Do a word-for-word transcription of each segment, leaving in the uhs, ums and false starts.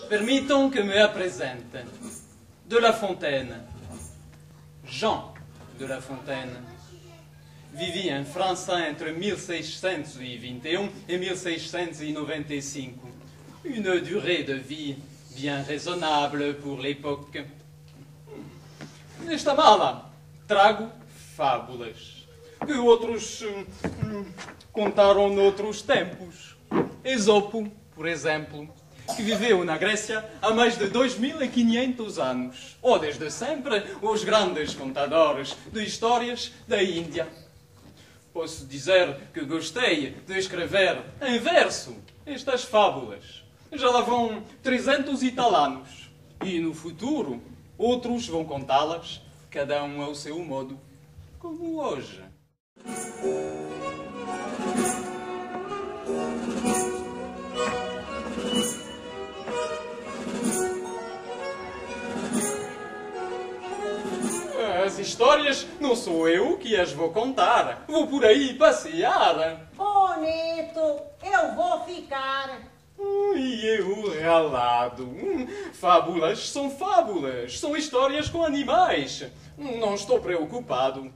Permitam que me apresente. De La Fontaine. Jean de La Fontaine. Vivi em França entre mille seiscentos e vinte e um et mille seiscentos e noventa e cinco. Une durée de vie bien raisonnable pour l'époque. Nesta mala trago fábulas que outros hum, contaram noutros tempos. Esopo, por exemplo, que viveu na Grécia há mais de dois mil e quinhentos anos. Ou desde sempre os grandes contadores de histórias da Índia. Posso dizer que gostei de escrever em verso estas fábulas. Já lá vão trezentos e tal anos. E no futuro, outros vão contá-las, cada um ao seu modo, como hoje. As histórias não sou eu que as vou contar. Vou por aí passear. Bonito, eu vou ficar. E eu ralado. Fábulas são fábulas. São histórias com animais. Não estou preocupado.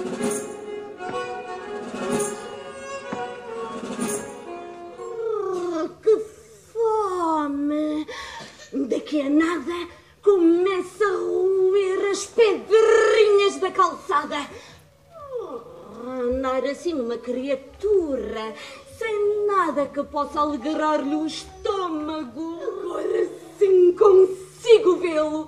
Oh, que fome! Daqui a nada começa a roer as pedrinhas da calçada. Oh, andar assim uma criatura sem nada que possa alegrar-lhe o estômago. Agora sim consigo vê-lo.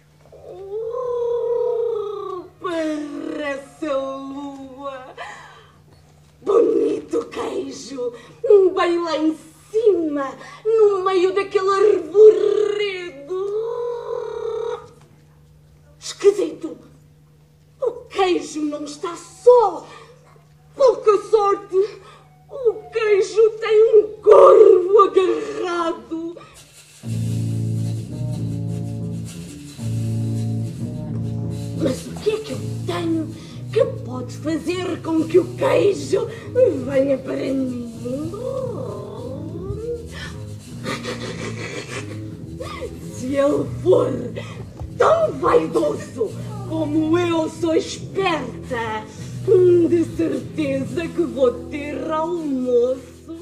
Oh, parece a lua. Bonito queijo, bem lá em cima, no meio daquele arvoredo. Esquisito. O queijo não está só. Pouca sorte. O queijo tem um corvo agarrado. Mas o que é que eu tenho que pode fazer com que o queijo venha para mim? Se ele for tão vaidoso como eu sou esperta, de certeza que vou ter almoço.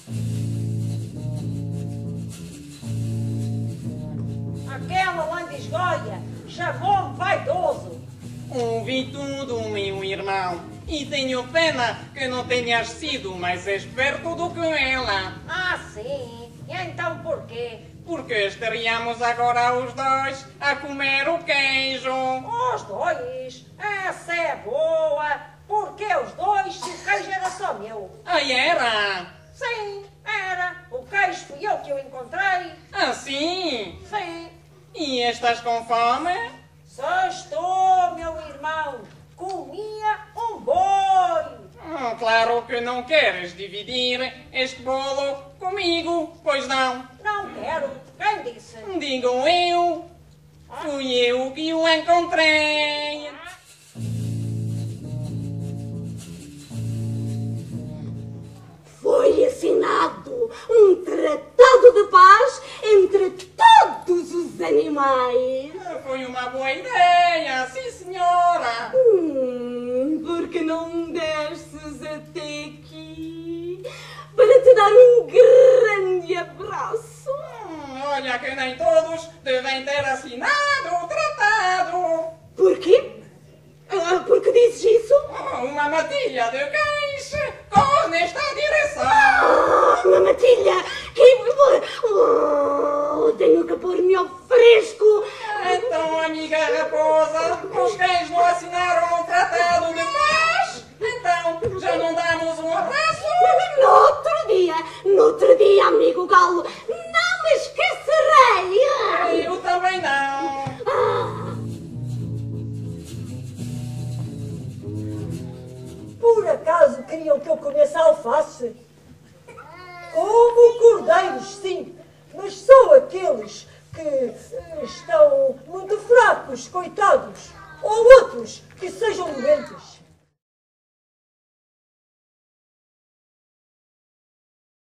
Aquela lambisgoia chamou-me vaidoso. Ouvi tudo, meu irmão, e tenho pena que não tenhas sido mais esperto do que ela. Ah, sim? E então porquê? Porque estaríamos agora os dois a comer o queijo. Os dois? Essa é boa! Porque os dois, se o queijo era só meu. Ah, era? Sim, era. O queijo fui eu que o encontrei. Ah, sim? Sim. E estás com fome? Só estou, meu irmão. Comia um boi. Oh, claro que não queres dividir este bolo comigo, pois não? Não quero. Quem disse? Digo eu. Fui eu que o encontrei. Foi assinado um tratado de paz entre todos os animais. Foi uma boa ideia, sim senhora. Hum, porque não desces até aqui para te dar um grande abraço? Hum, olha que nem todos devem ter assinado o tratado. Por quê? Ah, por que dizes isso? Oh, uma matilha de cães corre nesta direção. Ah, uma matilha! Que... Oh, tenho que pôr-me ao fresco. Então, amiga raposa, os cães não assinaram o tratado de paz? Então, já não damos um abraço? Noutro dia, noutro dia, amigo galo, não me esquecerei. Eu também não. Ah. Por acaso queriam que eu comesse alface? Como cordeiros, sim, mas só aqueles que eh, estão muito fracos, coitados, ou outros que sejam doentes.